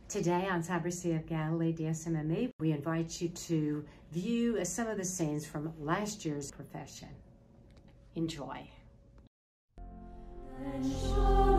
Today on Cyber Sea of Galilee DSMME, we invite you to view some of the scenes from last year's profession. Enjoy.